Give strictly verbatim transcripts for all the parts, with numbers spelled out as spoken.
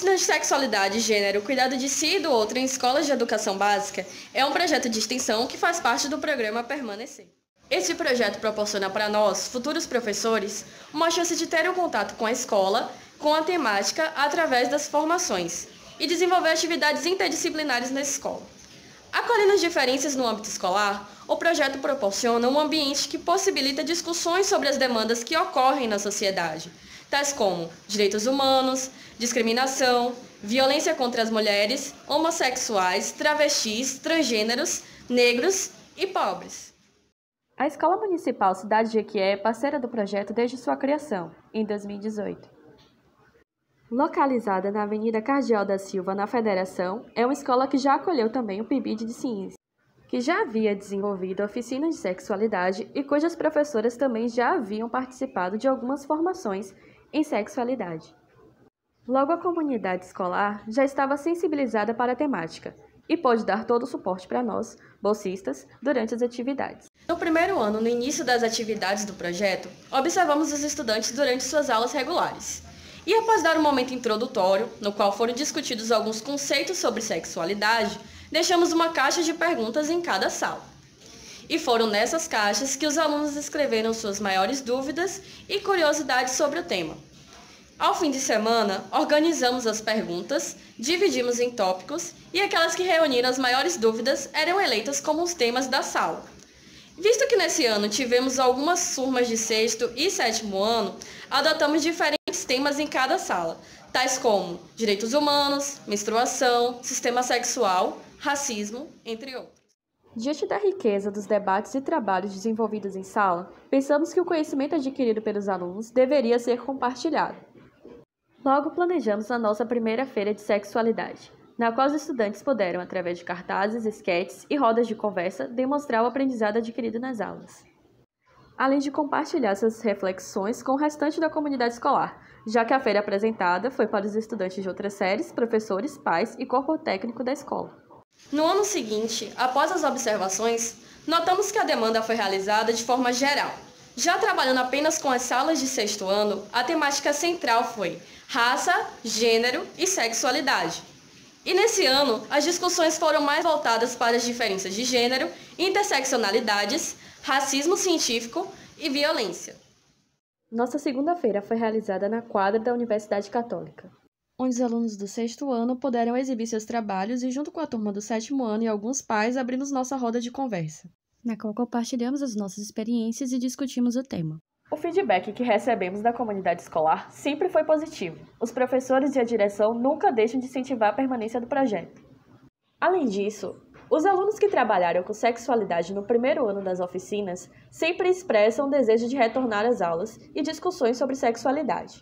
Oficina de Sexualidade, Gênero, Cuidado de Si e do Outro em Escolas de Educação Básica é um projeto de extensão que faz parte do programa Permanecer. Esse projeto proporciona para nós, futuros professores, uma chance de ter um contato com a escola, com a temática, através das formações, e desenvolver atividades interdisciplinares na escola. Acolhendo as diferenças no âmbito escolar, o projeto proporciona um ambiente que possibilita discussões sobre as demandas que ocorrem na sociedade, tais como direitos humanos, discriminação, violência contra as mulheres, homossexuais, travestis, transgêneros, negros e pobres. A Escola Municipal Cidade de Jequié é parceira do projeto desde sua criação, em dois mil e dezoito. Localizada na Avenida Cardeal da Silva, na Federação, é uma escola que já acolheu também o PIBID de Ciência, que já havia desenvolvido oficinas de sexualidade e cujas professoras também já haviam participado de algumas formações em sexualidade. Logo, a comunidade escolar já estava sensibilizada para a temática e pôde dar todo o suporte para nós, bolsistas, durante as atividades. No primeiro ano, no início das atividades do projeto, observamos os estudantes durante suas aulas regulares. E após dar um momento introdutório, no qual foram discutidos alguns conceitos sobre sexualidade, deixamos uma caixa de perguntas em cada sala. E foram nessas caixas que os alunos escreveram suas maiores dúvidas e curiosidades sobre o tema. Ao fim de semana, organizamos as perguntas, dividimos em tópicos e aquelas que reuniram as maiores dúvidas eram eleitas como os temas da sala. Visto que nesse ano tivemos algumas turmas de sexto e sétimo ano, adotamos diferentes temas em cada sala, tais como direitos humanos, menstruação, sistema sexual, racismo, entre outros. Diante da riqueza dos debates e trabalhos desenvolvidos em sala, pensamos que o conhecimento adquirido pelos alunos deveria ser compartilhado. Logo, planejamos a nossa primeira feira de sexualidade, na qual os estudantes puderam, através de cartazes, esquetes e rodas de conversa, demonstrar o aprendizado adquirido nas aulas, além de compartilhar suas reflexões com o restante da comunidade escolar, já que a feira apresentada foi para os estudantes de outras séries, professores, pais e corpo técnico da escola. No ano seguinte, após as observações, notamos que a demanda foi realizada de forma geral. Já trabalhando apenas com as salas de sexto ano, a temática central foi raça, gênero e sexualidade. E nesse ano, as discussões foram mais voltadas para as diferenças de gênero, interseccionalidades, racismo científico e violência. Nossa segunda-feira foi realizada na quadra da Universidade Católica, onde os alunos do sexto ano puderam exibir seus trabalhos e, junto com a turma do sétimo ano e alguns pais, abrimos nossa roda de conversa, na qual compartilhamos as nossas experiências e discutimos o tema. O feedback que recebemos da comunidade escolar sempre foi positivo. Os professores e a direção nunca deixam de incentivar a permanência do projeto. Além disso, os alunos que trabalharam com sexualidade no primeiro ano das oficinas sempre expressam o desejo de retornar às aulas e discussões sobre sexualidade.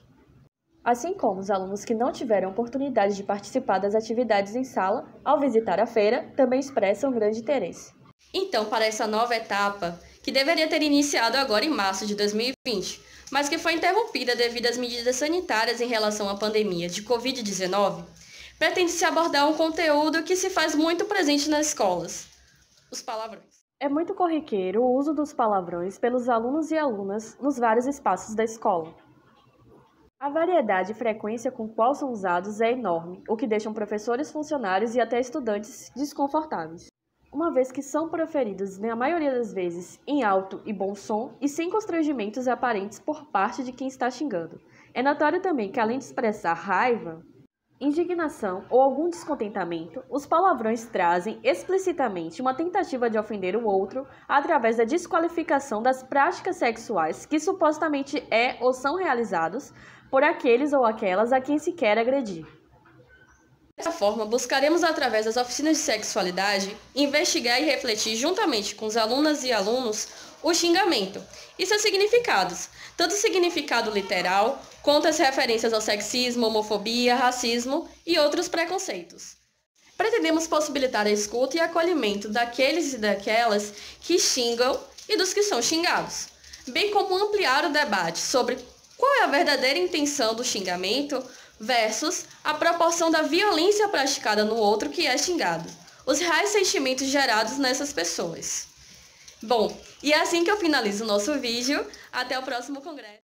Assim como os alunos que não tiveram oportunidade de participar das atividades em sala, ao visitar a feira, também expressam grande interesse. Então, para essa nova etapa, que deveria ter iniciado agora em março de dois mil e vinte, mas que foi interrompida devido às medidas sanitárias em relação à pandemia de covid dezenove, pretende-se abordar um conteúdo que se faz muito presente nas escolas: os palavrões. É muito corriqueiro o uso dos palavrões pelos alunos e alunas nos vários espaços da escola. A variedade e frequência com qual são usados é enorme, o que deixa professores, funcionários e até estudantes desconfortáveis, uma vez que são proferidos, na maioria das vezes, em alto e bom som e sem constrangimentos aparentes por parte de quem está xingando. É notório também que, além de expressar raiva, indignação ou algum descontentamento, os palavrões trazem explicitamente uma tentativa de ofender o outro através da desqualificação das práticas sexuais que supostamente é ou são realizados por aqueles ou aquelas a quem se quer agredir. Dessa forma, buscaremos, através das oficinas de sexualidade, investigar e refletir juntamente com os alunas e alunos o xingamento e seus significados, tanto o significado literal quanto as referências ao sexismo, homofobia, racismo e outros preconceitos. Pretendemos possibilitar a escuta e acolhimento daqueles e daquelas que xingam e dos que são xingados, bem como ampliar o debate sobre qual é a verdadeira intenção do xingamento versus a proporção da violência praticada no outro que é xingado, os reais sentimentos gerados nessas pessoas. Bom, e é assim que eu finalizo o nosso vídeo. Até o próximo congresso.